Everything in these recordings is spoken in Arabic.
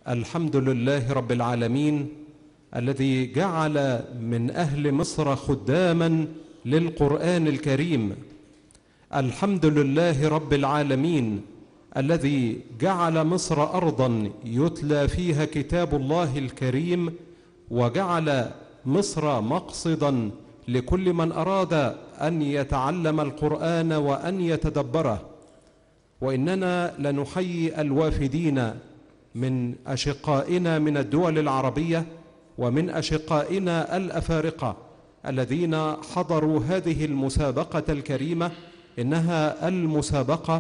الحمد لله رب العالمين الذي جعل من أهل مصر خداما للقرآن الكريم. الحمد لله رب العالمين الذي جعل مصر أرضا يتلى فيها كتاب الله الكريم، وجعل مصر مقصدا لكل من أراد أن يتعلم القرآن وأن يتدبره. وإننا لنحيي الوافدين من أشقائنا من الدول العربية ومن أشقائنا الأفارقة الذين حضروا هذه المسابقة الكريمة. إنها المسابقة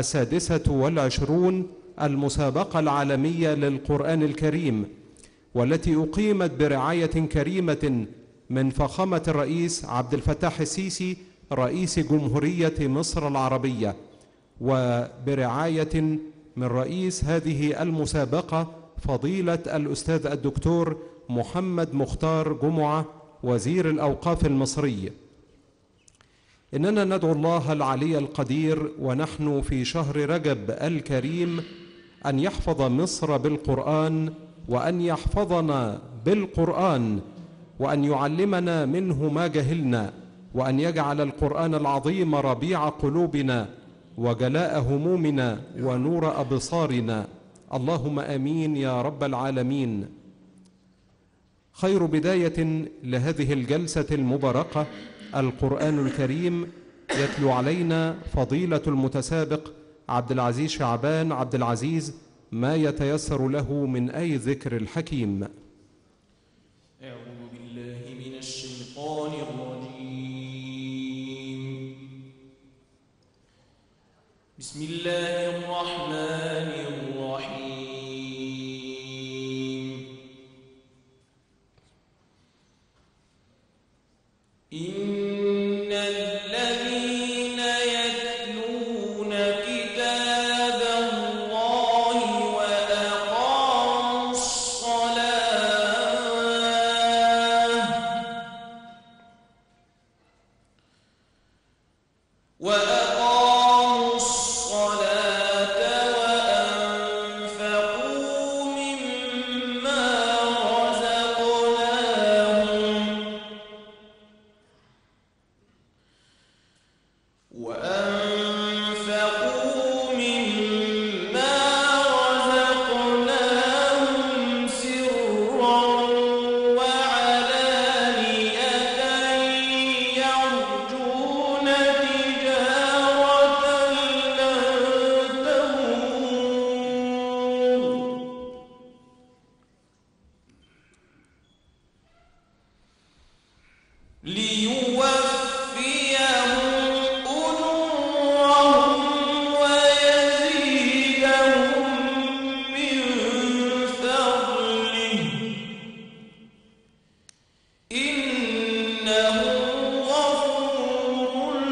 26 المسابقة العالمية للقرآن الكريم، والتي أقيمت برعاية كريمة من فخامة الرئيس عبد الفتاح السيسي رئيس جمهورية مصر العربية، وبرعاية من رئيس هذه المسابقة فضيلة الأستاذ الدكتور محمد مختار جمعة وزير الأوقاف المصري. إننا ندعو الله العلي القدير ونحن في شهر رجب الكريم أن يحفظ مصر بالقرآن، وأن يحفظنا بالقرآن، وأن يعلمنا منه ما جهلنا، وأن يجعل القرآن العظيم ربيع قلوبنا وجلاء همومنا ونور أبصارنا. اللهم آمين يا رب العالمين. خير بداية لهذه الجلسة المباركة القرآن الكريم. يتلو علينا فضيلة المتسابق عبد العزيز شعبان عبد العزيز ما يتيسر له من آي ذكر الحكيم. أعوذ بالله من الشيطان الرجيم. بسم الله الرحمن الرحيم. إن الذين يتلون كتاب الله وأقاموا الصلاة وأنفقوا مما رزقناهم سرا وعلانية يرجون تجارة لن تبور ليوفيهم أجورهم ويزيدهم من فضله إنه غفور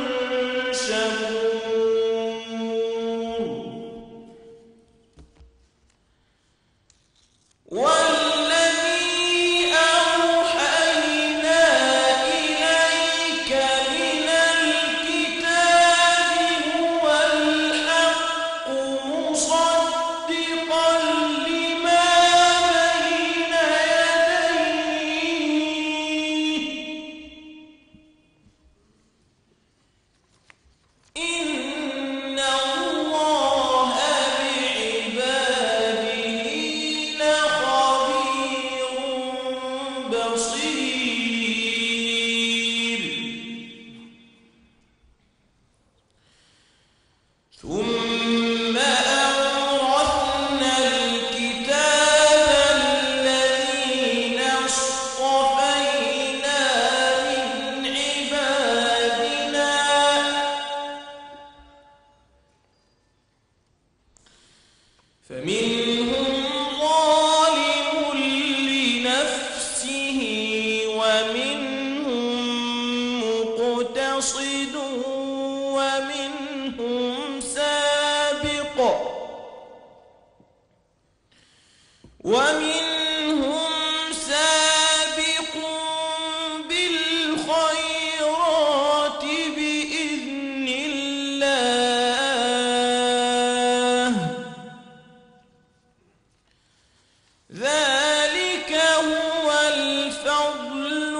شكور. والذي أوحينا إليك من الكتاب هو الحق مصدقا لما بين يديه إن الله بعباده لخبير بصير. ثم أورثنا الكتاب الذين اصطفينا من عبادنا فمنهم ظالم لنفسه ومنهم مقتصد ومنهم سابق بالخيرات بإذن الله ذلك هو الفضل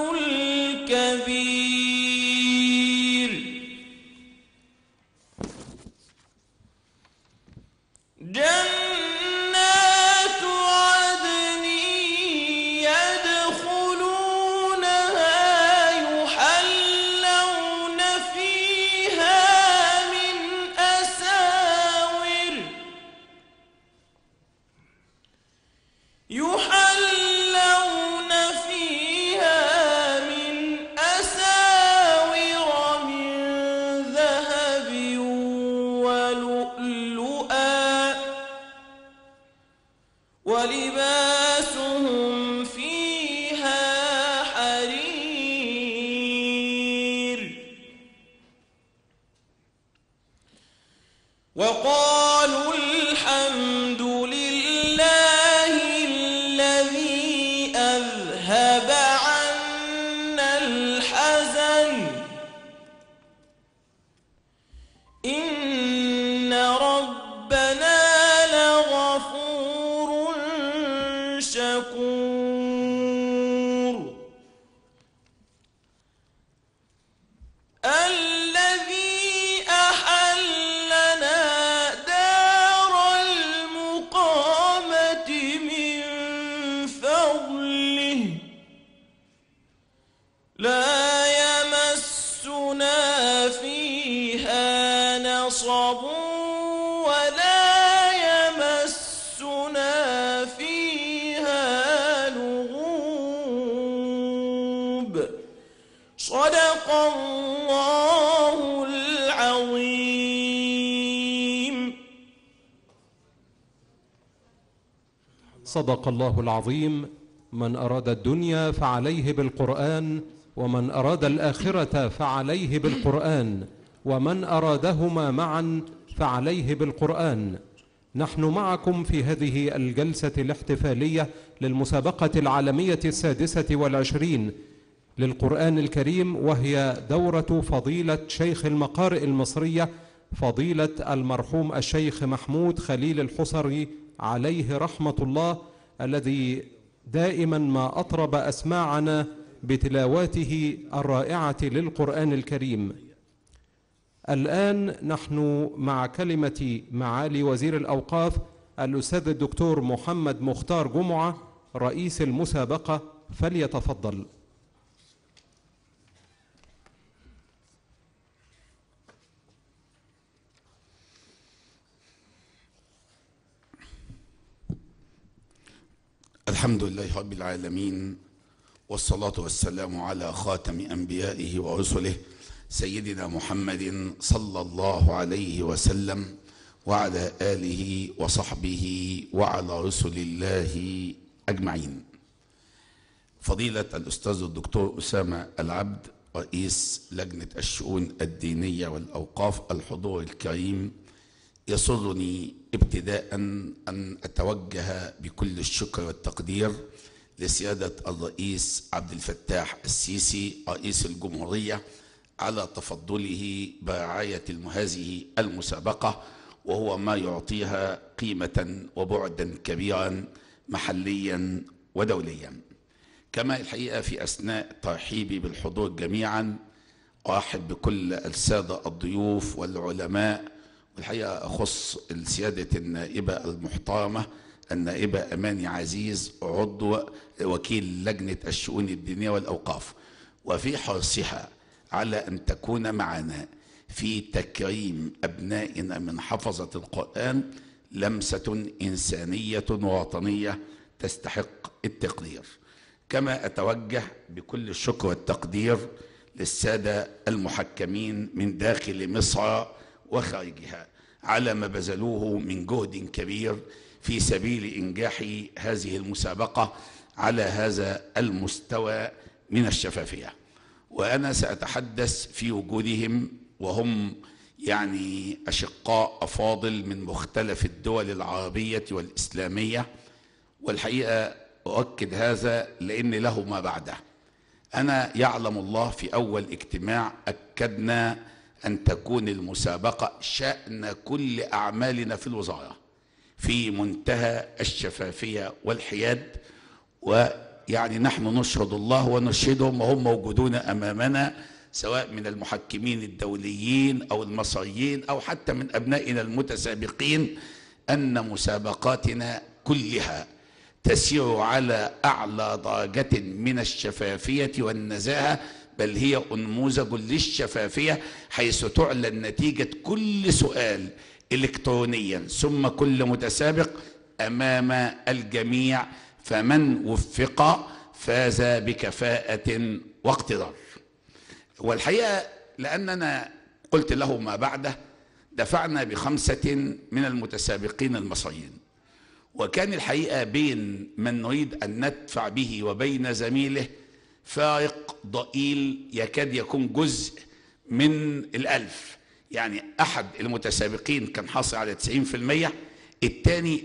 الكبير. جنات عدن يدخلونها يحلون فيها من أساور من ذهب ولؤلؤا ولباسهم فيها حرير. وقالوا الحمد لله الذي أذهب عنا الحزن إن ربنا لغفور شكور. الذي أحلنا دار المقامة من فضله لا يمسنا فيها نصب ولا يمسنا فيها لغوب. صدق الله العظيم. صدق الله العظيم. من أراد الدنيا فعليه بالقرآن، ومن أراد الآخرة فعليه بالقرآن، ومن أرادهما معا فعليه بالقرآن. نحن معكم في هذه الجلسة الاحتفالية للمسابقة العالمية 26 للقرآن الكريم، وهي دورة فضيلة شيخ المقارئ المصرية فضيلة المرحوم الشيخ محمود خليل الحصري عليه رحمة الله، الذي دائما ما أطرب أسماعنا بتلاواته الرائعة للقرآن الكريم. الآن نحن مع كلمة معالي وزير الأوقاف الأستاذ الدكتور محمد مختار جمعة رئيس المسابقة، فليتفضل. الحمد لله رب العالمين، والصلاة والسلام على خاتم أنبيائه ورسله سيدنا محمد صلى الله عليه وسلم، وعلى آله وصحبه وعلى رسل الله أجمعين. فضيلة الأستاذ الدكتور أسامة العبد رئيس لجنة الشؤون الدينية والأوقاف، الحضور الكريم، يسرني ابتداء أن أتوجه بكل الشكر والتقدير لسيادة الرئيس عبد الفتاح السيسي رئيس الجمهورية على تفضله برعاية هذه المسابقة، وهو ما يعطيها قيمة وبعدا كبيرا محليا ودوليا. كما الحقيقة في أثناء ترحيبي بالحضور جميعا أرحب بكل السادة الضيوف والعلماء، والحقيقة أخص السيادة النائبة المحترمة النائبة أماني عزيز عضو وكيل لجنة الشؤون الدينية والأوقاف، وفي حرصها على أن تكون معنا في تكريم أبنائنا من حفظة القرآن لمسة إنسانية ووطنية تستحق التقدير. كما أتوجه بكل الشكر والتقدير للسادة المحكمين من داخل مصر وخارجها على ما بذلوه من جهد كبير في سبيل إنجاح هذه المسابقة على هذا المستوى من الشفافية. وأنا سأتحدث في وجودهم، وهم يعني أشقاء أفاضل من مختلف الدول العربية والإسلامية، والحقيقة أؤكد هذا لأن له ما بعده. أنا يعلم الله في أول اجتماع أكدنا أن تكون المسابقة شأن كل أعمالنا في الوزارة، في منتهى الشفافية والحياد. ويعني نحن نشهد الله ونشهدهم وهم موجودون أمامنا، سواء من المحكمين الدوليين أو المصريين أو حتى من أبنائنا المتسابقين، أن مسابقاتنا كلها تسير على أعلى درجة من الشفافية والنزاهة، بل هي أنموذج للشفافية، حيث تعلن نتيجة كل سؤال إلكترونيا ثم كل متسابق أمام الجميع، فمن وفق فاز بكفاءة واقتدار. والحقيقة لأننا قلت له ما بعده دفعنا ب5 من المتسابقين المصريين، وكان الحقيقة بين من نريد أن ندفع به وبين زميله فارق ضئيل يكاد يكون جزء من 1000. يعني أحد المتسابقين كان حاصل على 90%، الثاني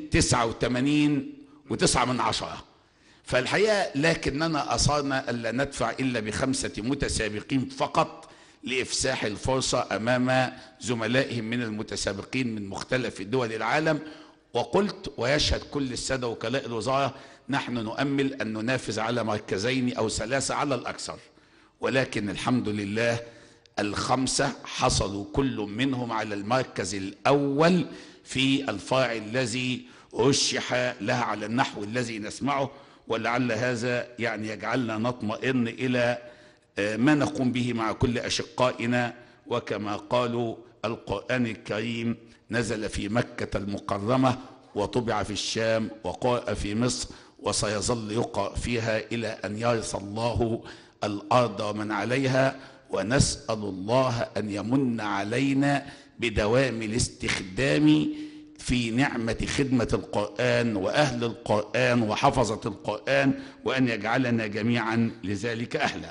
89.9. فالحقيقة لكننا أصرنا ألا ندفع إلا ب5 متسابقين فقط لإفساح الفرصة أمام زملائهم من المتسابقين من مختلف دول العالم. وقلت ويشهد كل السادة وكلاء الوزارة نحن نؤمل أن ننافس على 2 أو 3 على الأكثر، ولكن الحمد لله ال5 حصلوا كل منهم على المركز الأول في الفرع الذي رشح لها على النحو الذي نسمعه، ولعل هذا يعني يجعلنا نطمئن إلى ما نقوم به مع كل أشقائنا. وكما قالوا القرآن الكريم نزل في مكة المكرمة وطبع في الشام وقرأ في مصر وسيظل يقرأ فيها إلى أن يرث الله الأرض ومن عليها، ونسأل الله أن يمن علينا بدوام الاستخدام في نعمة خدمة القرآن وأهل القرآن وحفظة القرآن، وأن يجعلنا جميعا لذلك أهلا.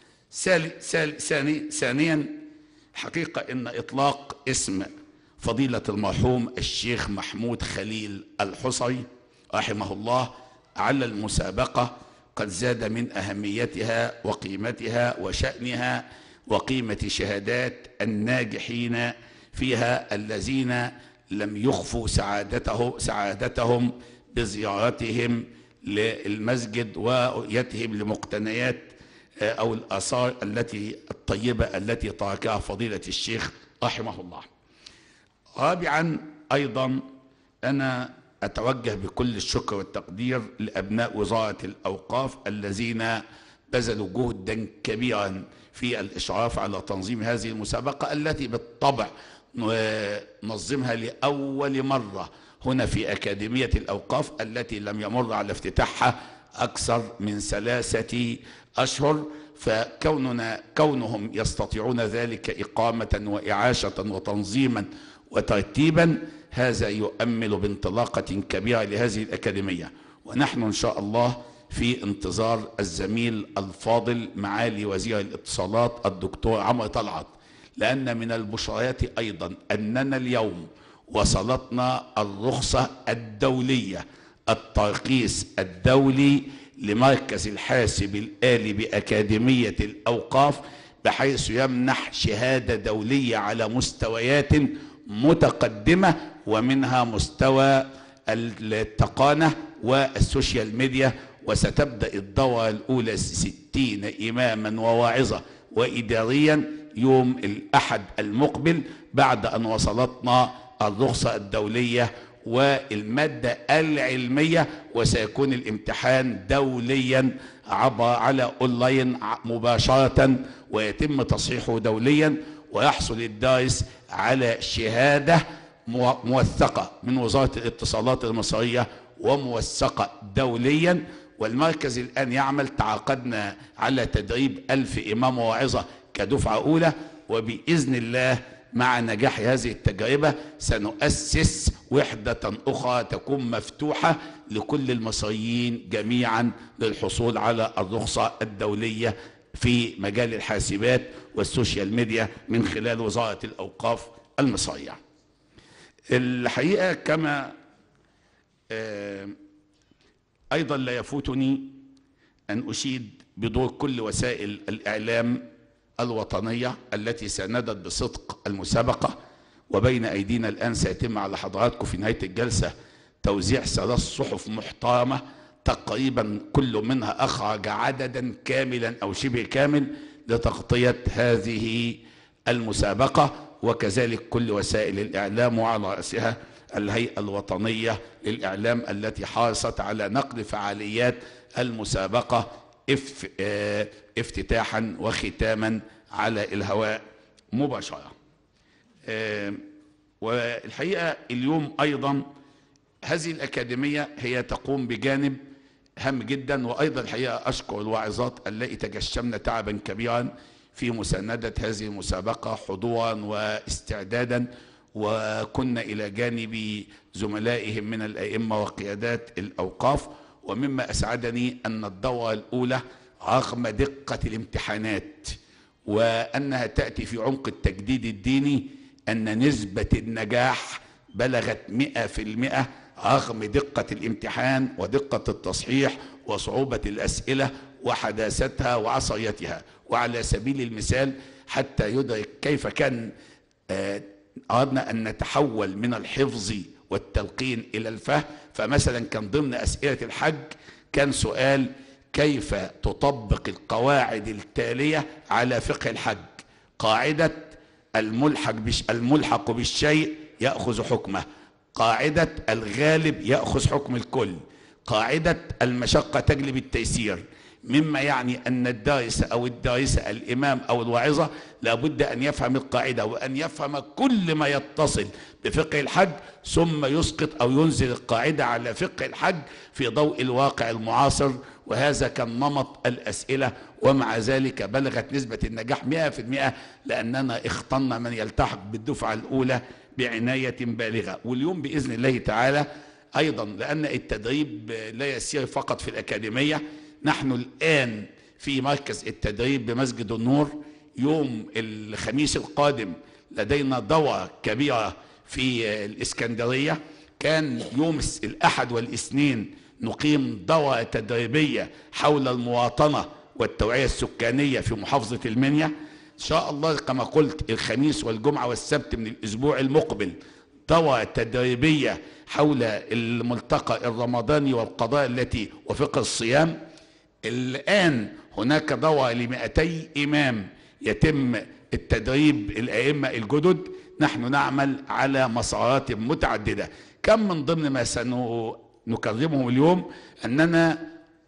ثانيا حقيقة أن إطلاق اسم فضيلة المرحوم الشيخ محمود خليل الحصري رحمه الله على المسابقة قد زاد من أهميتها وقيمتها وشأنها وقيمة شهادات الناجحين فيها الذين لم يخفوا سعادتهم بزيارتهم للمسجد ورؤيتهم لمقتنيات أو الآثار الطيبة التي تركها فضيلة الشيخ رحمه الله. رابعا أيضا أنا أتوجه بكل الشكر والتقدير لأبناء وزارة الأوقاف الذين بذلوا جهدا كبيرا في الإشراف على تنظيم هذه المسابقة التي بالطبع ننظمها لأول مرة هنا في أكاديمية الأوقاف التي لم يمر على افتتاحها أكثر من 3 أشهر. فكونهم يستطيعون ذلك إقامة وإعاشة وتنظيما وترتيبا هذا يؤمل بانطلاقة كبيرة لهذه الأكاديمية. ونحن إن شاء الله في انتظار الزميل الفاضل معالي وزير الاتصالات الدكتور عمرو طلعت، لأن من البشريات أيضا أننا اليوم وصلتنا الرخصة الدولية، الترخيص الدولي لمركز الحاسب الآلي بأكاديمية الأوقاف، بحيث يمنح شهادة دولية على مستويات متقدمة، ومنها مستوى التقانة والسوشيال ميديا. وستبدأ الدورة الأولى 60 إماما وواعظة وإداريا يوم الأحد المقبل بعد أن وصلتنا الرخصة الدولية والمادة العلمية، وسيكون الامتحان دوليا على أونلاين مباشرة ويتم تصحيحه دوليا، ويحصل الدارس على شهادة موثقة من وزارة الاتصالات المصرية وموثقة دوليا. والمركز الآن يعمل، تعاقدنا على تدريب 1000 إمام وواعظة كدفعة أولى، وبإذن الله مع نجاح هذه التجربة سنؤسس وحدة أخرى تكون مفتوحة لكل المصريين جميعا للحصول على الرخصة الدولية في مجال الحاسبات والسوشيال ميديا من خلال وزارة الأوقاف المصرية. الحقيقة كما أيضا لا يفوتني أن أشيد بدور كل وسائل الإعلام الوطنية التي ساندت بصدق المسابقة. وبين أيدينا الآن سيتم على حضراتكم في نهاية الجلسة توزيع 3 صحف محترمة تقريبا كل منها أخرج عددا كاملا أو شبه كامل لتغطية هذه المسابقة، وكذلك كل وسائل الإعلام وعلى رأسها الهيئة الوطنية للإعلام التي حرصت على نقل فعاليات المسابقة افتتاحا وختاما على الهواء مباشرة. والحقيقة اليوم أيضا هذه الأكاديمية هي تقوم بجانب هام جدا، وأيضا الحقيقة أشكر الواعظات التي تجشمن تعبا كبيرا في مساندة هذه المسابقة حضورا واستعدادا، وكنا إلى جانب زملائهم من الأئمة وقيادات الأوقاف. ومما أسعدني أن الدورة الأولى رغم دقة الامتحانات وأنها تأتي في عمق التجديد الديني أن نسبة النجاح بلغت 100% رغم دقة الامتحان ودقة التصحيح وصعوبة الأسئلة وحداثتها وعصريتها. وعلى سبيل المثال حتى يدرك كيف كان أردنا أن نتحول من الحفظ والتلقين إلى الفهم. فمثلا كان ضمن أسئلة الحج كان سؤال: كيف تطبق القواعد التالية على فقه الحج؟ قاعدة الملحق بالشيء يأخذ حكمه، قاعدة الغالب يأخذ حكم الكل، قاعدة المشقة تجلب التيسير، مما يعني أن الدارس أو الدارسة الإمام أو الواعظة لابد أن يفهم القاعدة وأن يفهم كل ما يتصل بفقه الحج ثم يسقط أو ينزل القاعدة على فقه الحج في ضوء الواقع المعاصر. وهذا كان نمط الأسئلة، ومع ذلك بلغت نسبة النجاح 100% لأننا اخترنا من يلتحق بالدفعة الأولى بعناية بالغة. واليوم بإذن الله تعالى أيضا لأن التدريب لا يسير فقط في الأكاديمية، نحن الآن في مركز التدريب بمسجد النور. يوم الخميس القادم لدينا دورة كبيرة في الإسكندرية. كان يوم الأحد والاثنين نقيم دورة تدريبية حول المواطنة والتوعية السكانية في محافظة المنيا. إن شاء الله كما قلت الخميس والجمعة والسبت من الأسبوع المقبل دورة تدريبية حول الملتقى الرمضاني والقضاء التي وفقه الصيام. الآن هناك دورة ل200 إمام يتم التدريب الأئمة الجدد. نحن نعمل على مسارات متعددة. كم من ضمن ما سنكرمه اليوم أننا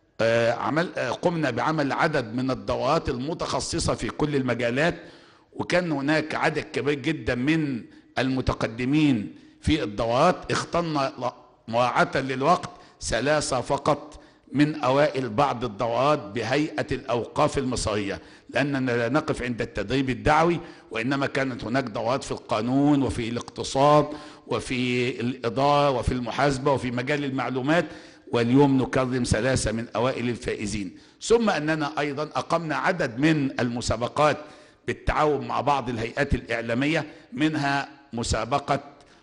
قمنا بعمل عدد من الدورات المتخصصة في كل المجالات، وكان هناك عدد كبير جدا من المتقدمين في الدورات. اخترنا مراعاة للوقت 3 فقط من أوائل بعض الدورات بهيئة الأوقاف المصرية، لأننا لا نقف عند التدريب الدعوي، وإنما كانت هناك دورات في القانون وفي الاقتصاد وفي الإدارة وفي المحاسبة وفي مجال المعلومات. واليوم نكرم 3 من أوائل الفائزين. ثم أننا أيضا أقمنا عدد من المسابقات بالتعاون مع بعض الهيئات الإعلامية، منها مسابقة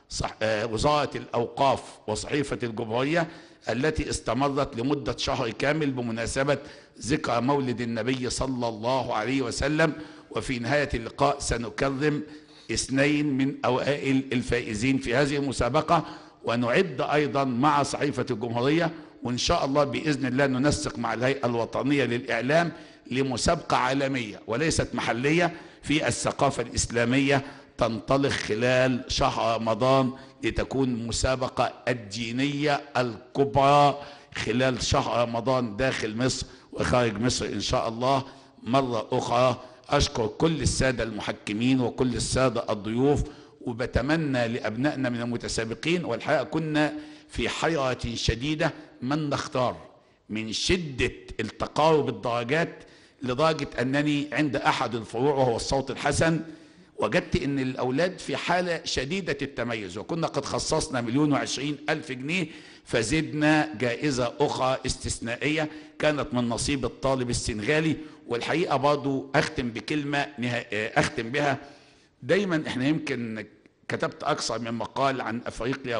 وزارة الأوقاف وصحيفة الجمهورية التي استمرت لمدة شهر كامل بمناسبة ذكرى مولد النبي صلى الله عليه وسلم. وفي نهاية اللقاء سنكرم 2 من أوائل الفائزين في هذه المسابقة، ونعد أيضا مع صحيفة الجمهورية، وإن شاء الله بإذن الله ننسق مع الهيئة الوطنية للإعلام لمسابقة عالمية وليست محلية في الثقافة الإسلامية تنطلق خلال شهر رمضان، لتكون مسابقة الدينية الكبرى خلال شهر رمضان داخل مصر وخارج مصر إن شاء الله. مرة أخرى أشكر كل السادة المحكمين وكل السادة الضيوف، وبتمنى لأبنائنا من المتسابقين. والحقيقة كنا في حيرة شديدة من نختار من شدة التقارب الدرجات، لدرجة أنني عند أحد الفروع وهو الصوت الحسن وجدت أن الأولاد في حالة شديدة التميز، وكنا قد خصصنا 1,020,000 جنيه، فزدنا جائزة أخرى استثنائية كانت من نصيب الطالب السنغالي. والحقيقة برضو أختم بكلمة أختم بها. دايما احنا يمكن كتبت أكثر من مقال عن أفريقيا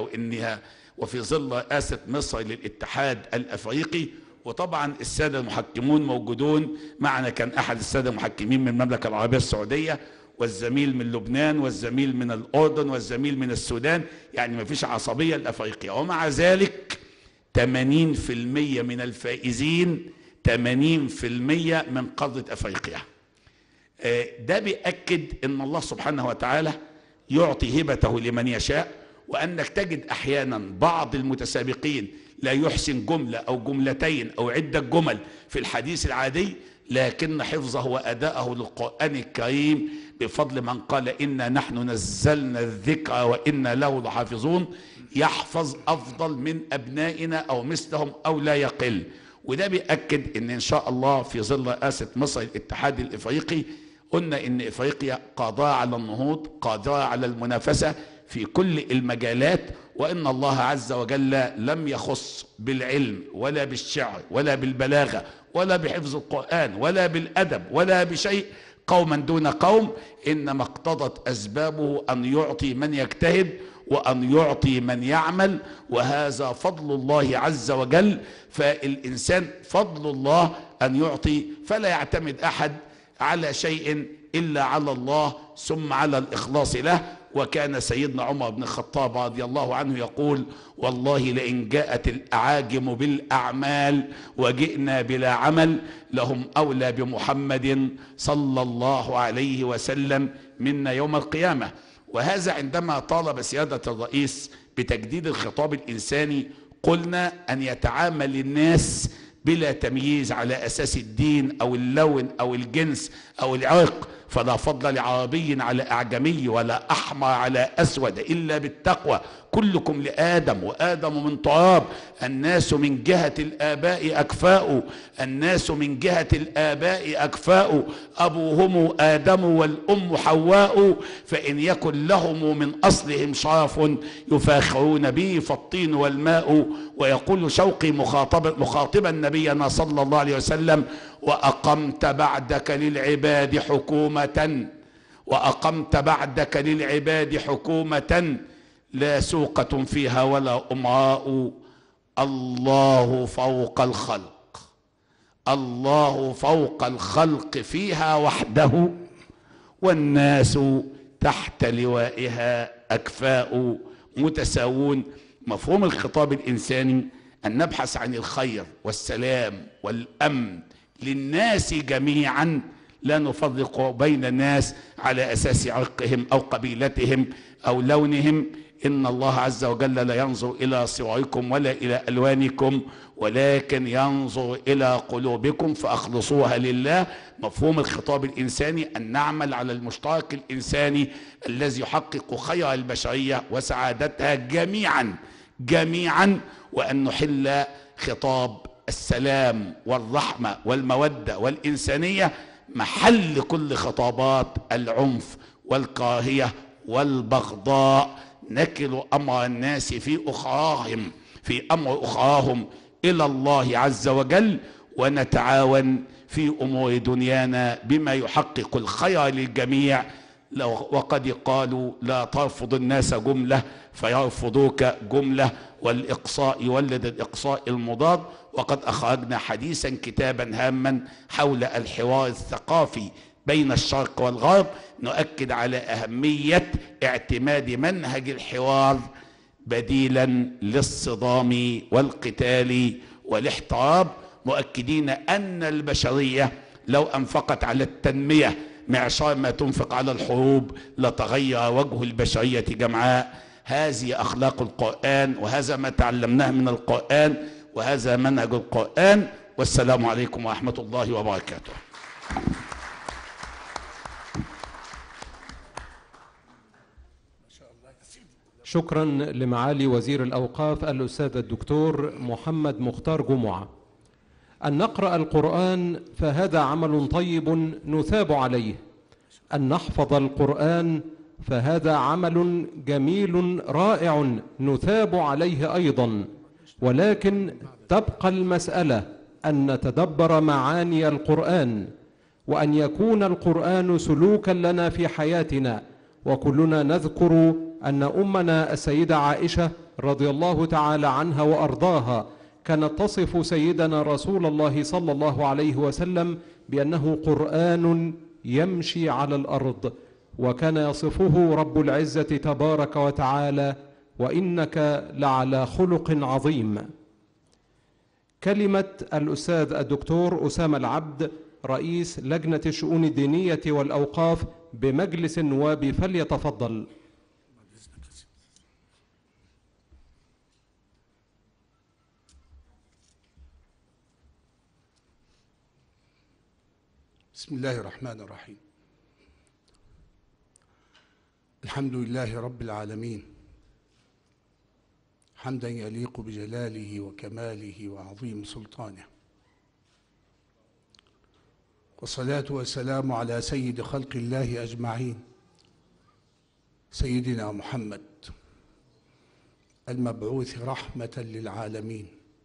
وفي ظل رئاسة مصر للاتحاد الأفريقي، وطبعا السادة المحكمون موجودون معنا. كان أحد السادة المحكمين من المملكة العربية السعودية، والزميل من لبنان والزميل من الأردن والزميل من السودان، يعني ما فيش عصبية لأفريقيا. ومع ذلك 80% من الفائزين 80% من قارة أفريقيا. ده بيأكد أن الله سبحانه وتعالى يعطي هبته لمن يشاء، وأنك تجد أحيانا بعض المتسابقين لا يحسن جملة أو جملتين أو عدة جمل في الحديث العادي، لكن حفظه وأداءه للقرآن الكريم بفضل من قال إنا نحن نزلنا الذكر وإنا له لحافظون يحفظ أفضل من أبنائنا أو مثلهم أو لا يقل. وده بيأكد إن شاء الله في ظل رئاسة مصر الاتحاد الإفريقي قلنا إن إفريقيا قادرة على النهوض، قادرة على المنافسة في كل المجالات، وإن الله عز وجل لم يخص بالعلم ولا بالشعر ولا بالبلاغة ولا بحفظ القرآن ولا بالأدب ولا بشيء قوما دون قوم، إنما اقتضت أسبابه أن يعطي من يجتهد وأن يعطي من يعمل، وهذا فضل الله عز وجل. فالإنسان فضل الله أن يعطي، فلا يعتمد أحد على شيء إلا على الله ثم على الإخلاص له. وكان سيدنا عمر بن الخطاب رضي الله عنه يقول: والله لئن جاءت الأعاجم بالأعمال وجئنا بلا عمل لهم أولى بمحمد صلى الله عليه وسلم منا يوم القيامة. وهذا عندما طالب سيادة الرئيس بتجديد الخطاب الإنساني قلنا أن يتعامل الناس بلا تمييز على أساس الدين أو اللون أو الجنس أو العرق، فلا فضل لعربي على أعجمي ولا أحمر على أسود إلا بالتقوى، كلكم لآدم وآدم من تراب، الناس من جهة الآباء أكفاء، الناس من جهة الآباء أكفاء، أبوهم آدم والأم حواء، فإن يكن لهم من أصلهم شرف يفاخرون به فالطين والماء. ويقول شوقي مخاطبا نبينا صلى الله عليه وسلم: وأقمت بعدك للعباد حكومة، وأقمت بعدك للعباد حكومة لا سوقة فيها ولا أمراء، الله فوق الخلق، الله فوق الخلق فيها وحده، والناس تحت لوائها أكفاء متساوون. مفهوم الخطاب الإنساني أن نبحث عن الخير والسلام والأمن للناس جميعا، لا نفرق بين الناس على أساس عرقهم أو قبيلتهم أو لونهم. إن الله عز وجل لا ينظر إلى صوركم ولا إلى ألوانكم ولكن ينظر إلى قلوبكم فأخلصوها لله. مفهوم الخطاب الإنساني أن نعمل على المشترك الإنساني الذي يحقق خير البشرية وسعادتها جميعا، وأن نحل خطاب السلام والرحمة والمودة والإنسانية محل كل خطابات العنف والكراهية والبغضاء. نكل أمر الناس في أمر أخراهم إلى الله عز وجل، ونتعاون في أمور دنيانا بما يحقق الخير للجميع. وقد قالوا: لا ترفض الناس جملة فيرفضوك جملة، والإقصاء يولد الإقصاء المضاد. وقد أخرجنا حديثا كتابا هاما حول الحوار الثقافي بين الشرق والغرب، نؤكد على أهمية اعتماد منهج الحوار بديلا للصدام والقتال والاحتراب، مؤكدين أن البشرية لو أنفقت على التنمية معشار ما تنفق على الحروب لتغير وجه البشرية جمعاء. هذه أخلاق القرآن، وهذا ما تعلمناه من القرآن، وهذا منهج القرآن. والسلام عليكم ورحمة الله وبركاته. شكرا لمعالي وزير الأوقاف الأستاذ الدكتور محمد مختار جمعة. أن نقرأ القرآن فهذا عمل طيب نثاب عليه، أن نحفظ القرآن فهذا عمل جميل رائع نثاب عليه أيضا، ولكن تبقى المسألة أن نتدبر معاني القرآن، وأن يكون القرآن سلوكا لنا في حياتنا. وكلنا نذكر أن أمنا السيدة عائشة رضي الله تعالى عنها وأرضاها كانت تصف سيدنا رسول الله صلى الله عليه وسلم بأنه قرآن يمشي على الأرض. وكان يصفه رب العزة تبارك وتعالى: وإنك لعلى خلق عظيم. كلمة الأستاذ الدكتور أسامة العبد رئيس لجنة الشؤون الدينية والأوقاف بمجلس النواب، فليتفضل. بسم الله الرحمن الرحيم. الحمد لله رب العالمين، حمدا يليق بجلاله وكماله وعظيم سلطانه، والصلاة والسلام على سيد خلق الله أجمعين، سيدنا محمد المبعوث رحمة للعالمين.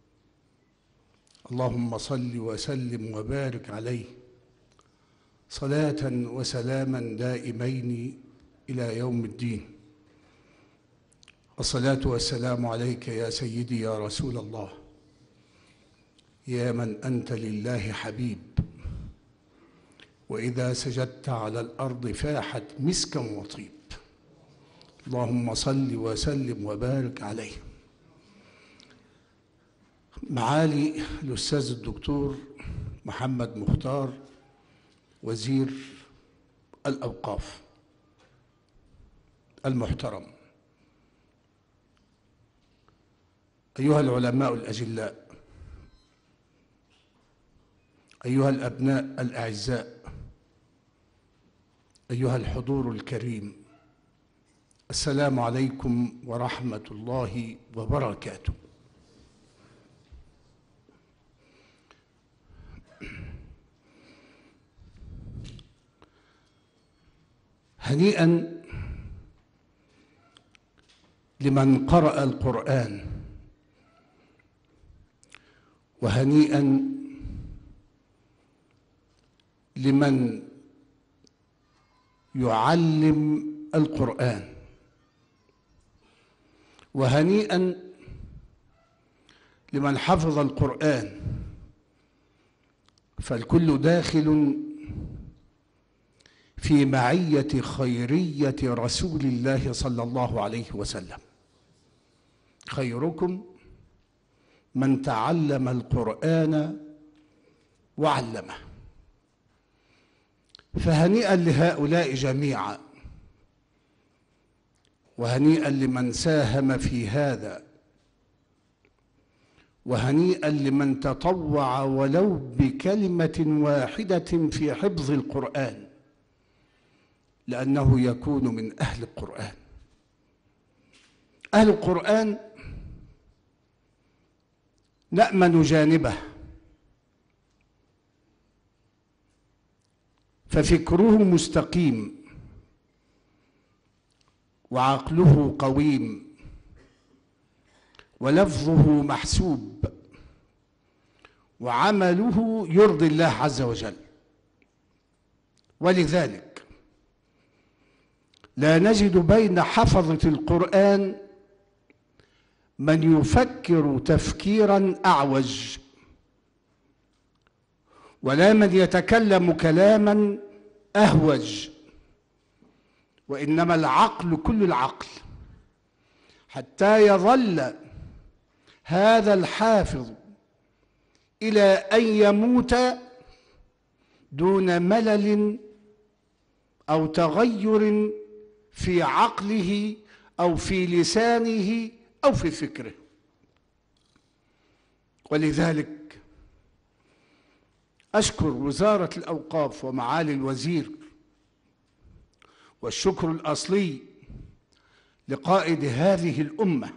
اللهم صل وسلم وبارك عليه صلاة وسلاما دائمين إلى يوم الدين. والصلاة والسلام عليك يا سيدي يا رسول الله، يا من أنت لله حبيب، وإذا سجدت على الأرض فاحت مسكا وطيب. اللهم صل وسلم وبارك عليه. معالي الأستاذ الدكتور محمد مختار وزير الأوقاف المحترم، أيها العلماء الأجلاء، أيها الأبناء الأعزاء، أيها الحضور الكريم، السلام عليكم ورحمة الله وبركاته. هنيئا لمن قرأ القرآن، وهنيئا لمن يعلم القرآن، وهنيئا لمن حفظ القرآن، فالكل داخل في معية خيرية رسول الله صلى الله عليه وسلم. خيركم من تعلم القرآن وعلمه. فهنيئا لهؤلاء جميعا، وهنيئا لمن ساهم في هذا، وهنيئا لمن تطوع ولو بكلمة واحدة في حفظ القرآن، لأنه يكون من أهل القرآن. أهل القرآن نأمن جانبه، ففكره مستقيم، وعقله قويم، ولفظه محسوب، وعمله يرضي الله عز وجل. ولذلك لا نجد بين حفظة القرآن من يفكر تفكيرا أعوج، ولا من يتكلم كلاما أهوج، وإنما العقل كل العقل، حتى يظل هذا الحافظ إلى أن يموت دون ملل أو تغير في عقله أو في لسانه أو في فكره. ولذلك أشكر وزارة الأوقاف ومعالي الوزير، والشكر الأصلي لقائد هذه الأمة،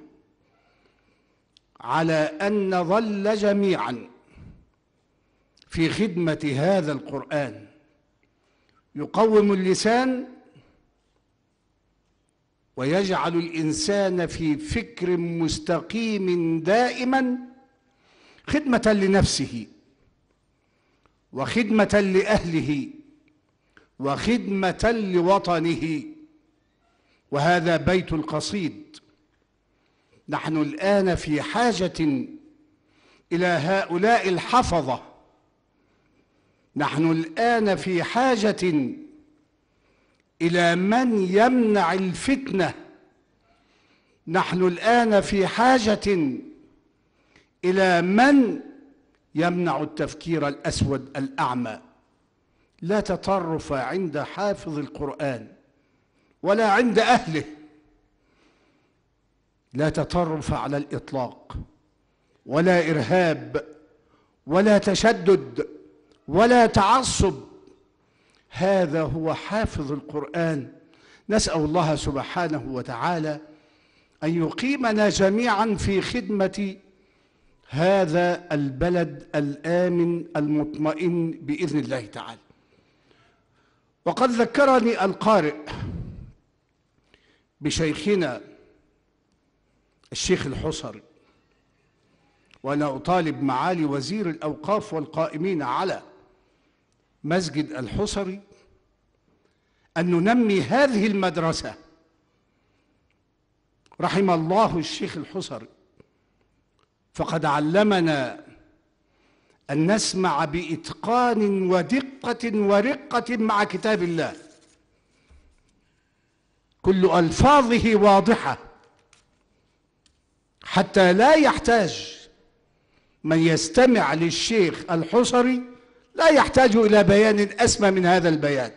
على أن نظل جميعا في خدمة هذا القرآن، يقوم اللسان ويجعل الإنسان في فكر مستقيم دائما، خدمة لنفسه وخدمة لأهله وخدمة لوطنه. وهذا بيت القصيد. نحن الآن في حاجة إلى هؤلاء إلى من يمنع الفتنة. نحن الآن في حاجة إلى من يمنع التفكير الأسود الأعمى. لا تطرف عند حافظ القرآن ولا عند أهله، لا تطرف على الإطلاق، ولا إرهاب ولا تشدد ولا تعصب. هذا هو حافظ القرآن. نسأل الله سبحانه وتعالى أن يقيمنا جميعا في خدمة هذا البلد الآمن المطمئن بإذن الله تعالى. وقد ذكرني القارئ بشيخنا الشيخ الحصري، وأنا أطالب معالي وزير الأوقاف والقائمين على مسجد الحصري أن ننمي هذه المدرسة. رحم الله الشيخ الحصري، فقد علمنا أن نسمع بإتقان ودقة ورقة مع كتاب الله، كل ألفاظه واضحة، حتى لا يحتاج من يستمع للشيخ الحصري، لا يحتاج إلى بيان أسمى من هذا البيان.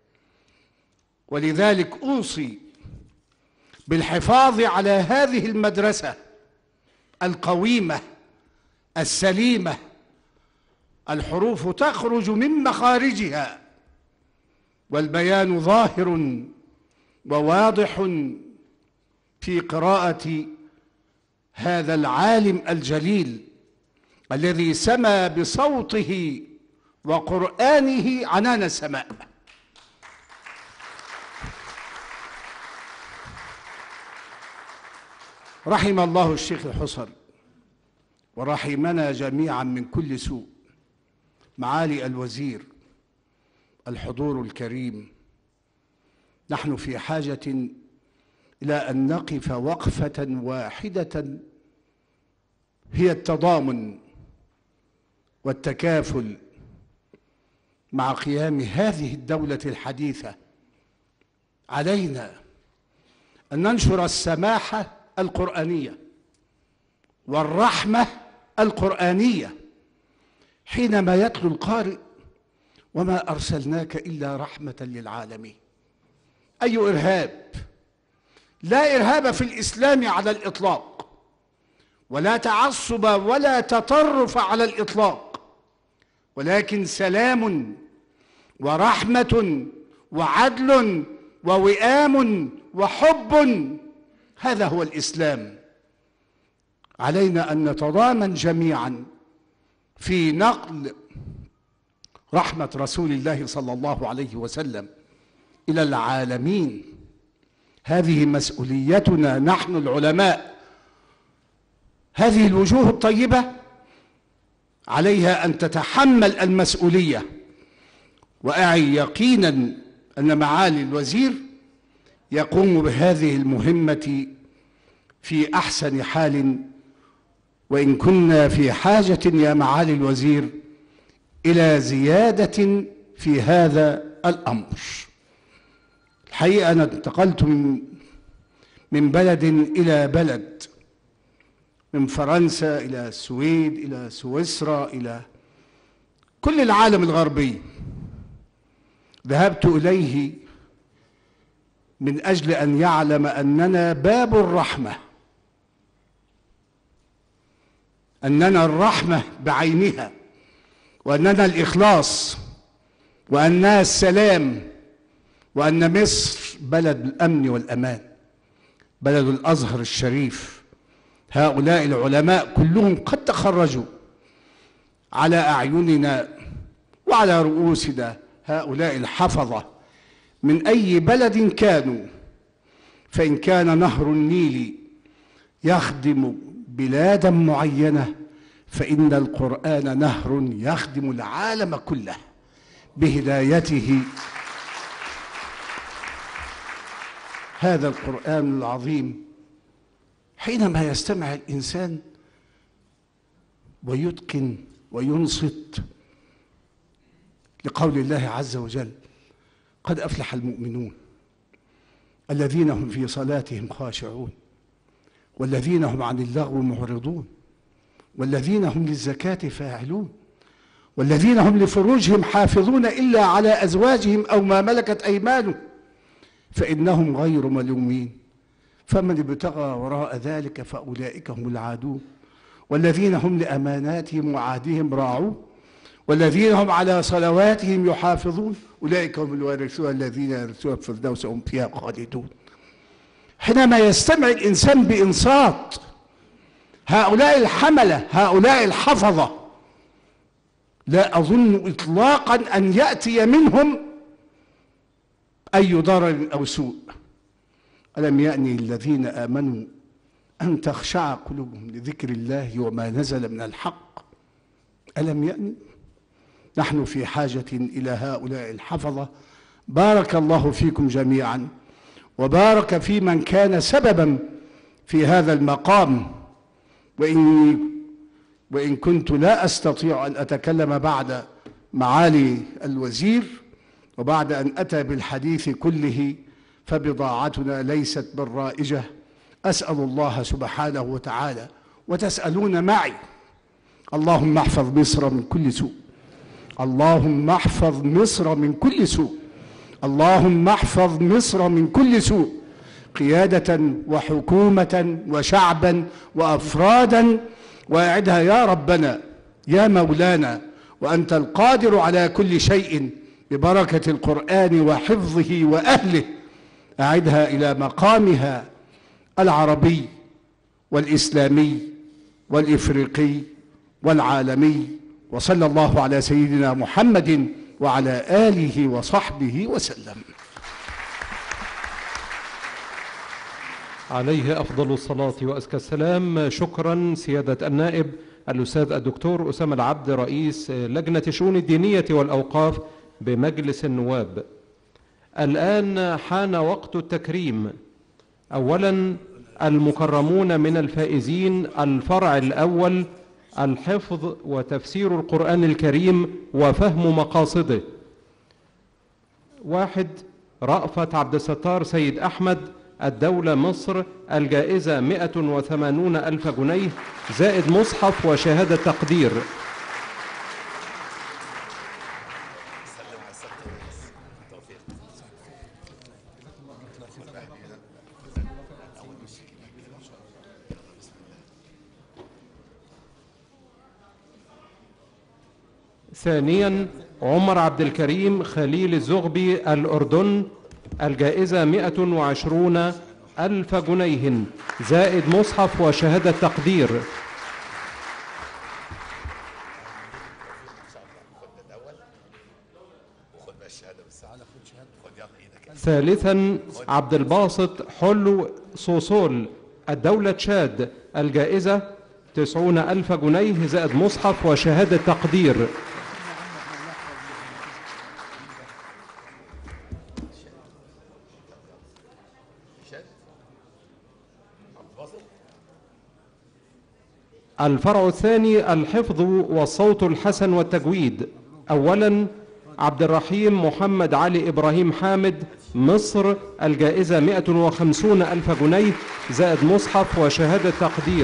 ولذلك أوصي بالحفاظ على هذه المدرسة القويمة السليمة، الحروف تخرج من مخارجها والبيان ظاهر وواضح في قراءة هذا العالم الجليل الذي سمى بصوته وقرآنه عنان السماء. رحم الله الشيخ الحصري ورحمنا جميعا من كل سوء. معالي الوزير، الحضور الكريم، نحن في حاجة إلى أن نقف وقفة واحدة هي التضامن والتكافل مع قيام هذه الدولة الحديثة. علينا أن ننشر السماحة القرآنية والرحمة القرآنية حينما يتلو القارئ: وما أرسلناك إلا رحمة للعالمين. أي إرهاب؟ لا إرهاب في الإسلام على الإطلاق، ولا تعصب ولا تطرف على الإطلاق، ولكن سلام ورحمة وعدل ووئام وحب. هذا هو الإسلام. علينا أن نتضامن جميعا في نقل رحمة رسول الله صلى الله عليه وسلم إلى العالمين. هذه مسؤوليتنا نحن العلماء. هذه الوجوه الطيبة عليها أن تتحمل المسؤولية، وأعي يقينا أن معالي الوزير يقوم بهذه المهمة في أحسن حال، وإن كنا في حاجة يا معالي الوزير إلى زيادة في هذا الأمر. الحقيقة أنا انتقلت من بلد إلى بلد، من فرنسا إلى السويد إلى سويسرا إلى كل العالم الغربي. ذهبت إليه من أجل أن يعلم أننا باب الرحمة، أننا الرحمة بعينها، وأننا الإخلاص، وأننا السلام، وأن مصر بلد الأمن والأمان، بلد الأزهر الشريف. هؤلاء العلماء كلهم قد تخرجوا على أعيننا وعلى رؤوسنا، هؤلاء الحفظة من أي بلد كانوا. فإن كان نهر النيل يخدم بلادا معينة، فإن القرآن نهر يخدم العالم كله بهدايته. هذا القرآن العظيم حينما يستمع الإنسان ويتقن وينصت لقول الله عز وجل: قد أفلح المؤمنون الذين هم في صلاتهم خاشعون، والذين هم عن اللغو معرضون، والذين هم للزكاة فاعلون، والذين هم لفروجهم حافظون إلا على أزواجهم أو ما ملكت أيمانهم فإنهم غير ملومين، فمن ابتغى وراء ذلك فأولئك هم العادون، والذين هم لأماناتهم وعهدهم راعون، والذين هم على صلواتهم يحافظون، أولئك هم الوارثون الذين يرثون الفردوس هم فيها خالدون. حينما يستمع الإنسان بإنصات هؤلاء الحملة، هؤلاء الحفظة، لا أظن إطلاقا أن يأتي منهم أي ضرر أو سوء. ألم يأني الذين آمنوا أن تخشع قلوبهم لذكر الله وما نزل من الحق؟ ألم يأني؟ نحن في حاجة إلى هؤلاء الحفظة. بارك الله فيكم جميعا، وبارك في من كان سببا في هذا المقام. وإن كنت لا أستطيع أن أتكلم بعد معالي الوزير وبعد أن أتى بالحديث كله، فبضاعتنا ليست بالرائجة. أسأل الله سبحانه وتعالى وتسألون معي: اللهم احفظ مصر من كل سوء، اللهم احفظ مصر من كل سوء، اللهم احفظ مصر من كل سوء، قيادة وحكومة وشعبا وأفرادا، وأعدها يا ربنا يا مولانا، وأنت القادر على كل شيء، ببركة القرآن وحفظه وأهله. أعدها إلى مقامها العربي والإسلامي والإفريقي والعالمي، وصلى الله على سيدنا محمد وعلى آله وصحبه وسلم. عليه أفضل الصلاة وأزكى السلام. شكرا سيادة النائب الأستاذ الدكتور أسامة العبد، رئيس لجنة الشؤون الدينية والأوقاف بمجلس النواب. الآن حان وقت التكريم. أولا المكرمون من الفائزين: الفرع الأول الحفظ وتفسير القرآن الكريم وفهم مقاصده. 1 رأفت عبد الستار سيد أحمد، الدولة مصر، الجائزة 180,000 جنيه زائد مصحف وشهادة تقدير. ثانيا عمر عبد الكريم خليل الزغبي، الأردن، الجائزة 120,000 جنيه زائد مصحف وشهادة تقدير. ثالثا عبد الباسط حلو صوصول، الدولة تشاد، الجائزة 90,000 جنيه زائد مصحف وشهادة تقدير. الفرع الثاني الحفظ والصوت الحسن والتجويد. أولا عبد الرحيم محمد علي إبراهيم حامد، مصر، الجائزة 150,000 جنيه زائد مصحف وشهادة تقدير.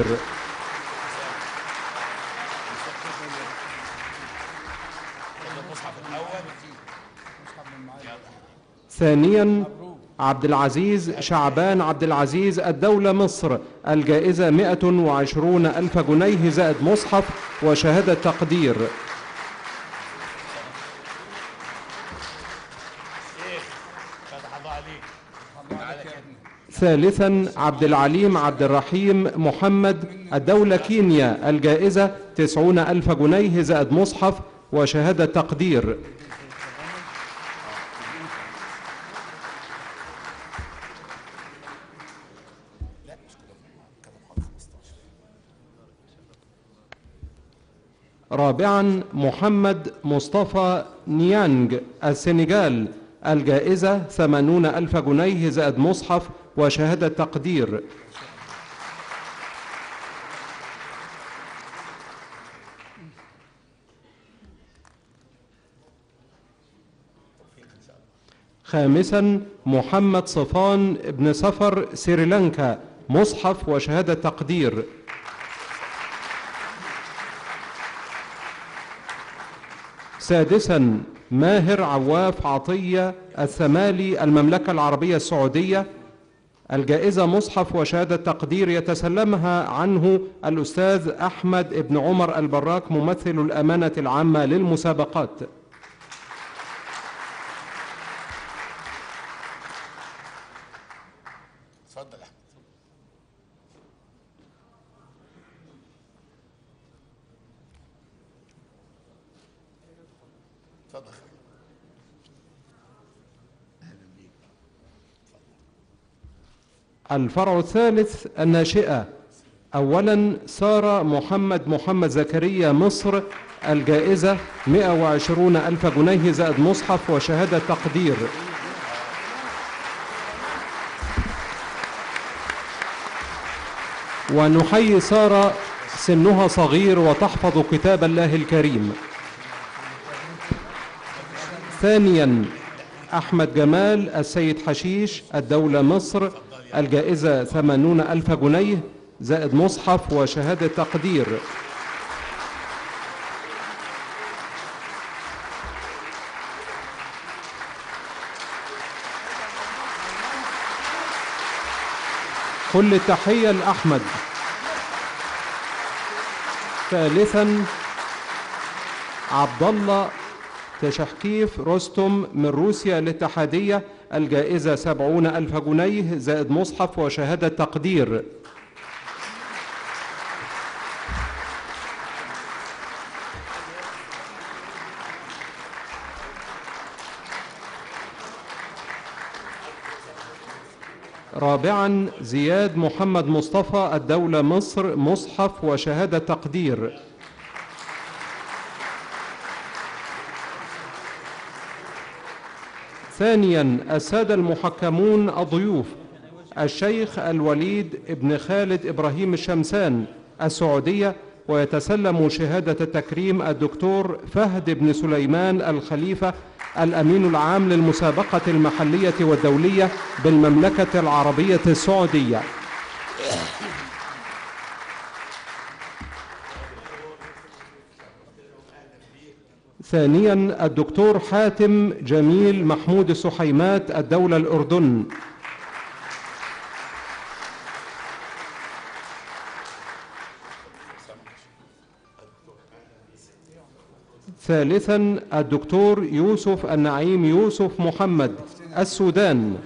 ثانيا عبد العزيز شعبان عبد العزيز، الدولة مصر، الجائزة 120,000 جنيه زائد مصحف وشهادة تقدير. ثالثا عبد العليم عبد الرحيم محمد، الدولة كينيا، الجائزة 90,000 جنيه زائد مصحف وشهادة تقدير. رابعا محمد مصطفى نيانج، السنغال، الجائزة 80,000 جنيه زائد مصحف وشهادة تقدير. خامسا محمد صفان بن سفر سريلانكا، مصحف وشهادة تقدير. سادسا ماهر عواف عطية الثمالي، المملكة العربية السعودية، الجائزة مصحف وشهادة تقدير يتسلمها عنه الأستاذ أحمد بن عمر البراك، ممثل الأمانة العامة للمسابقات. اتفضل. اتفضل. الفرع الثالث الناشئة. أولا سارة محمد زكريا، مصر، الجائزة 120,000 جنيه زائد مصحف وشهادة تقدير. ونحيي سارة، سنها صغير وتحفظ كتاب الله الكريم. ثانيا أحمد جمال السيد حشيش، الدولة مصر، الجائزة 80,000 جنيه زائد مصحف وشهادة تقدير. كل التحية لأحمد. ثالثا عبد الله تشحكيف رستم من روسيا الاتحادية، الجائزة 70,000 جنيه زائد مصحف وشهادة تقدير. رابعا زياد محمد مصطفى، الدولة مصر، مصحف وشهادة تقدير. ثانيا السادة المحكمون الضيوف، الشيخ الوليد بن خالد إبراهيم الشمسان، السعودية، ويتسلم شهادة التكريم الدكتور فهد بن سليمان الخليفة، الأمين العام للمسابقة المحلية والدولية بالمملكة العربية السعودية. ثانيا الدكتور حاتم جميل محمود السحيمات، الدولة الأردن. ثالثا الدكتور يوسف النعيم يوسف محمد، السودان.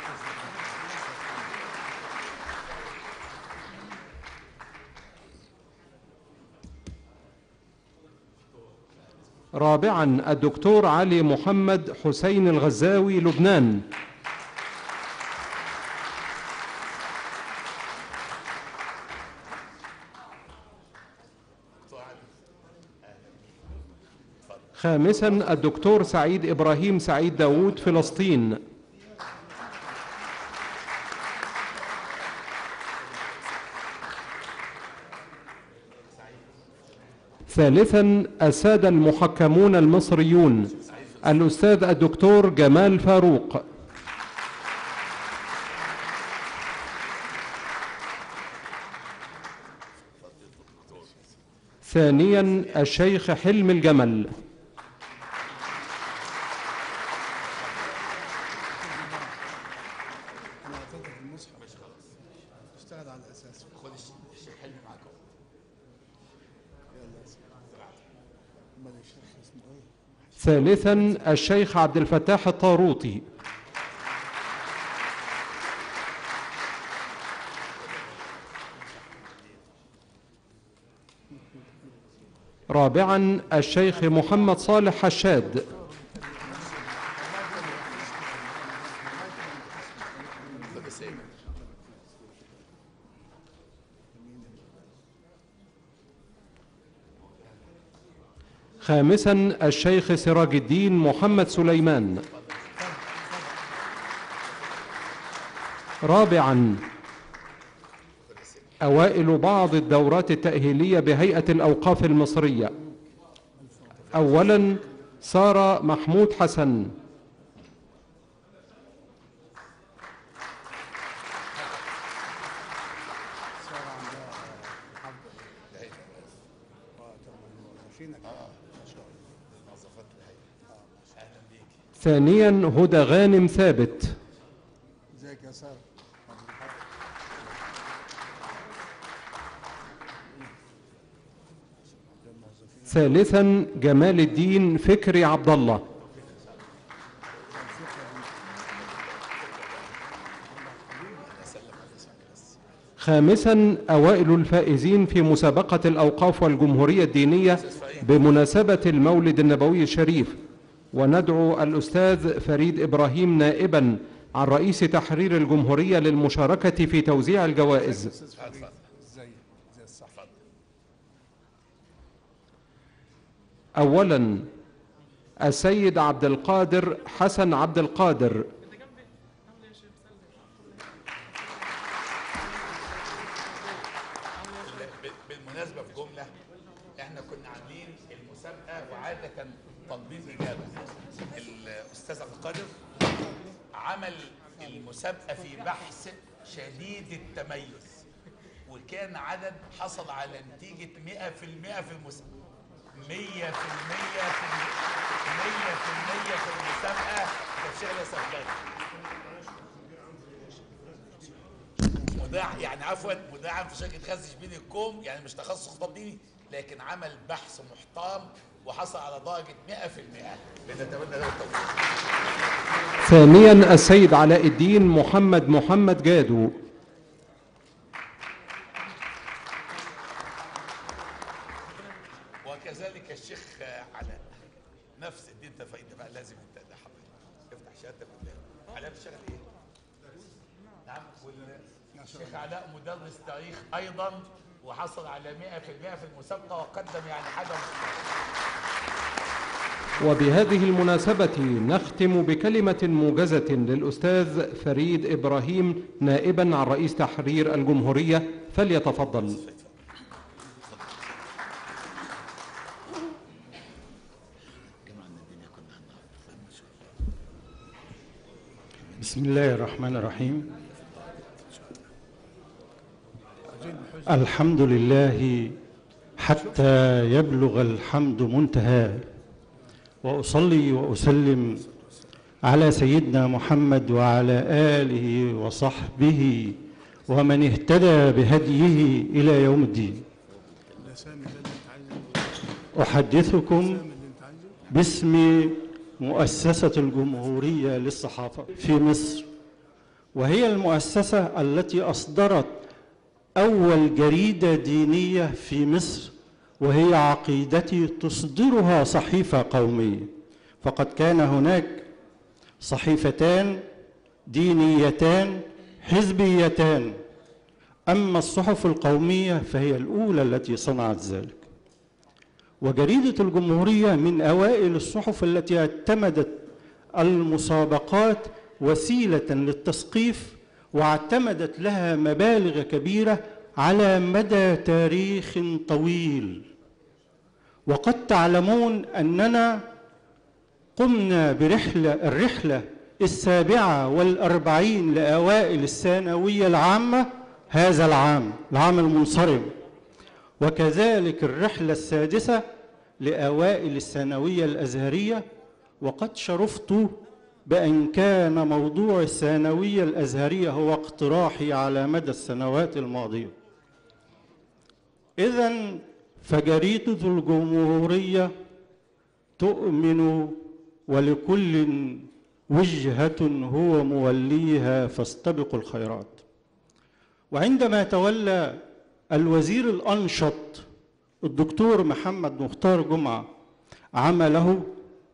رابعا الدكتور علي محمد حسين الغزاوي، لبنان. خامسا الدكتور سعيد إبراهيم سعيد داود، فلسطين. ثالثا السادة المحكمون المصريون، الأستاذ الدكتور جمال فاروق. ثانيا الشيخ حلم الجمل. ثالثا الشيخ عبد الفتاح الطاروطي. رابعا الشيخ محمد صالح حشاد. خامسا الشيخ سراج الدين محمد سليمان. رابعا أوائل بعض الدورات التأهيلية بهيئة الأوقاف المصرية. أولا سارة محمود حسن. ثانيا هدى غانم ثابت. ازيك يا ساره؟ ثالثا جمال الدين فكري عبد الله. خامسا أوائل الفائزين في مسابقة الأوقاف والجمهورية الدينية بمناسبة المولد النبوي الشريف، وندعو الأستاذ فريد إبراهيم نائبا عن رئيس تحرير الجمهورية للمشاركة في توزيع الجوائز. أولا السيد عبد القادر حسن عبد القادر. بالمناسبة في جملة، احنا كنا عاملين المسابقة وعادة طالبين إجابة. الأستاذ عبد القادر عمل المسابقة في بحث شديد التميز، وكان عدد حصل على نتيجة 100% في المسابقة. 100% في المسابقة كشغلة سبقانة. يعني عفوا مدعم في شركة غزل شبين الكوم، يعني مش تخصص خطاب ديني، لكن عمل بحث محترم وحصل على درجة 100%. بنتمنى له التوفيق. ثانيا السيد علاء الدين محمد جادو. وكذلك الشيخ علاء نفس الدين تفايدة بقى، لازم انت ده حضرتك افتح شهادتك قدام. علاء بتشتغل ايه؟ نعم. والشيخ علاء مدرس تاريخ ايضا، وحصل على 100% في المسابقة، وقدم يعني حاجة وبهذه المناسبة نختم بكلمة موجزة للأستاذ فريد إبراهيم نائبا عن رئيس تحرير الجمهورية، فليتفضل. بسم الله الرحمن الرحيم. الحمد لله حتى يبلغ الحمد منتهى، وأصلي وأسلم على سيدنا محمد وعلى آله وصحبه ومن اهتدى بهديه إلى يوم الدين. أحدثكم باسم مؤسسة الجمهورية للصحافة في مصر، وهي المؤسسة التي أصدرت أول جريدة دينية في مصر، وهي عقيدتي تصدرها صحيفة قومية. فقد كان هناك صحيفتان دينيتان حزبيتان، أما الصحف القومية فهي الأولى التي صنعت ذلك. وجريدة الجمهورية من أوائل الصحف التي اعتمدت المسابقات وسيلة للتثقيف، واعتمدت لها مبالغ كبيرة على مدى تاريخ طويل. وقد تعلمون أننا قمنا الرحلة 47 لأوائل الثانوية العامة هذا العام المنصرم، وكذلك الرحلة 6 لأوائل الثانوية الأزهرية. وقد شرفت بأن كان موضوع الثانوية الأزهرية هو اقتراحي على مدى السنوات الماضية. إذن فجريدة الجمهورية تؤمن ولكل وجهة هو موليها فاستبقوا الخيرات. وعندما تولى الوزير الأنشط الدكتور محمد مختار جمعة عمله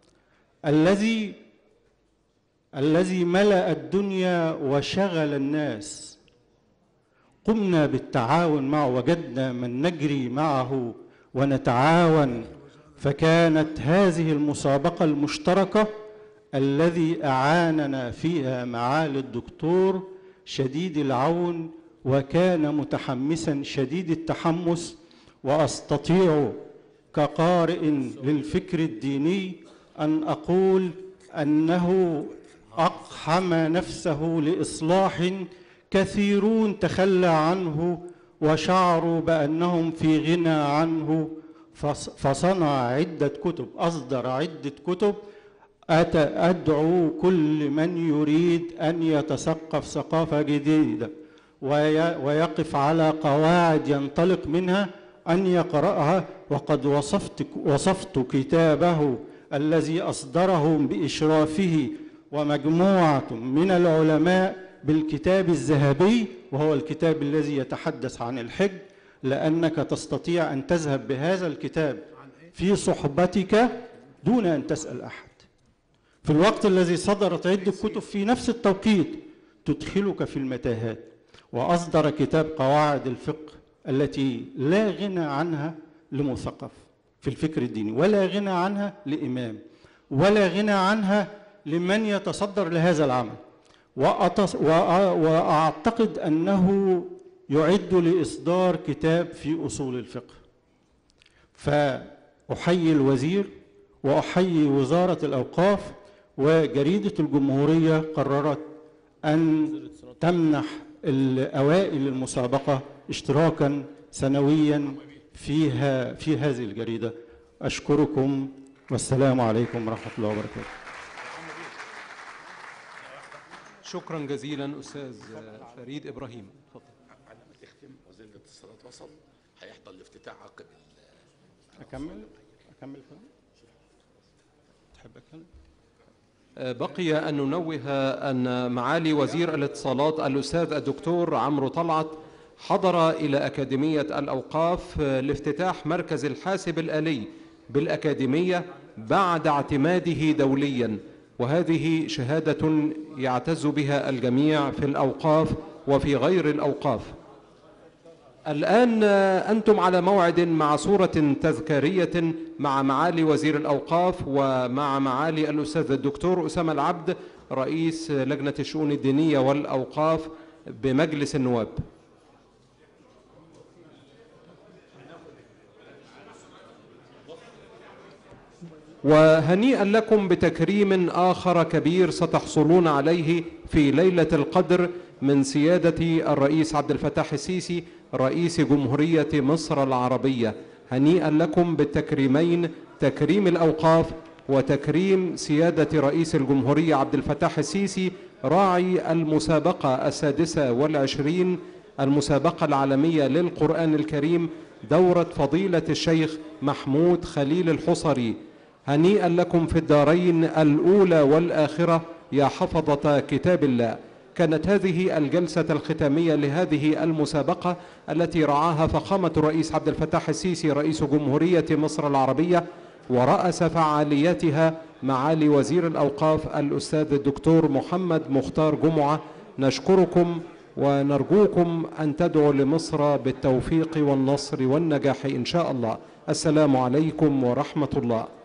الذي ملأ الدنيا وشغل الناس، قمنا بالتعاون معه، وجدنا من نجري معه ونتعاون. فكانت هذه المسابقة المشتركة الذي أعاننا فيها معالي الدكتور شديد العون، وكان متحمسا شديد التحمس. وأستطيع كقارئ للفكر الديني أن أقول أنه أقحم نفسه لإصلاح كثيرون تخلى عنه وشعروا بأنهم في غنى عنه، فصنع عدة كتب، أصدر عدة كتب أدعو كل من يريد أن يتثقف ثقافة جديدة ويقف على قواعد ينطلق منها أن يقرأها. وقد وصفت كتابه الذي أصدره بإشرافه ومجموعة من العلماء بالكتاب الذهبي، وهو الكتاب الذي يتحدث عن الحج، لأنك تستطيع أن تذهب بهذا الكتاب في صحبتك دون أن تسأل أحد. في الوقت الذي صدرت عدة كتب في نفس التوقيت تدخلك في المتاهات. وأصدر كتاب قواعد الفقه التي لا غنى عنها لمثقف في الفكر الديني، ولا غنى عنها لإمام، ولا غنى عنها لمن يتصدر لهذا العمل. وأعتقد أنه يعد لإصدار كتاب في أصول الفقه. فأحيي الوزير وأحيي وزارة الأوقاف، وجريدة الجمهورية قررت أن تمنح الأوائل المسابقة اشتراكا سنويا في هذه الجريدة. أشكركم والسلام عليكم ورحمة الله وبركاته. شكرا جزيلا أستاذ فريد إبراهيم. تفضل. على ما تختم وزير الاتصالات وصل، هيحضر الافتتاح عقب. أكمل تحب أكمل؟ بقي أن ننوه أن معالي وزير الاتصالات الأستاذ الدكتور عمرو طلعت حضر إلى أكاديمية الأوقاف لافتتاح مركز الحاسب الآلي بالأكاديمية بعد اعتماده دوليا، وهذه شهادة يعتز بها الجميع في الأوقاف وفي غير الأوقاف. الآن أنتم على موعد مع صورة تذكارية مع معالي وزير الأوقاف ومع معالي الأستاذ الدكتور أسامة العبد رئيس لجنة الشؤون الدينية والأوقاف بمجلس النواب. وهنيئا لكم بتكريم آخر كبير ستحصلون عليه في ليلة القدر من سيادة الرئيس عبد الفتاح السيسي رئيس جمهورية مصر العربية. هنيئا لكم بالتكريمين، تكريم الأوقاف وتكريم سيادة رئيس الجمهورية عبد الفتاح السيسي راعي المسابقة 26 المسابقة العالمية للقرآن الكريم دورة فضيلة الشيخ محمود خليل الحصري. هنيئا لكم في الدارين الأولى والآخرة يا حفظة كتاب الله. كانت هذه الجلسة الختامية لهذه المسابقة التي رعاها فخامة الرئيس عبد الفتاح السيسي رئيس جمهورية مصر العربية، ورأس فعالياتها معالي وزير الأوقاف الأستاذ الدكتور محمد مختار جمعة. نشكركم ونرجوكم أن تدعوا لمصر بالتوفيق والنصر والنجاح إن شاء الله. السلام عليكم ورحمة الله.